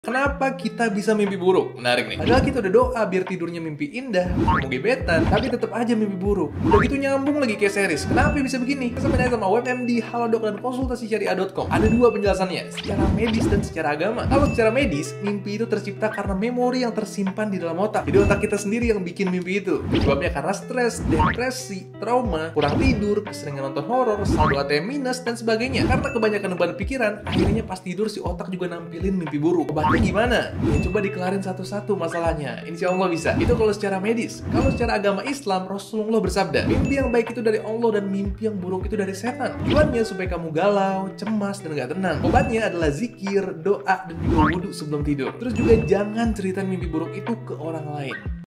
Kenapa kita bisa mimpi buruk? Menarik nih. Padahal kita udah doa biar tidurnya mimpi indah, mau gebetan, tapi tetap aja mimpi buruk. Udah gitu nyambung lagi kayak series. Kenapa bisa begini? Sebenarnya sama WebMD, Halodoc, dan konsultasisyariah.com. Ada dua penjelasannya, secara medis dan secara agama. Kalau secara medis, mimpi itu tercipta karena memori yang tersimpan di dalam otak. Jadi otak kita sendiri yang bikin mimpi itu. Sebabnya karena stres, depresi, trauma, kurang tidur, keseringan nonton horor, saldo ATM minus, dan sebagainya. Karena kebanyakan beban pikiran, akhirnya pas tidur si otak juga nampilin mimpi buruk. Gimana? Ya coba dikelarin satu-satu masalahnya. Insya Allah bisa. Itu kalau secara medis. Kalau secara agama Islam, Rasulullah bersabda, mimpi yang baik itu dari Allah dan mimpi yang buruk itu dari setan. Tujuannya supaya kamu galau, cemas, dan gak tenang. Obatnya adalah zikir, doa, dan juga wudhu sebelum tidur. Terus juga jangan ceritain mimpi buruk itu ke orang lain.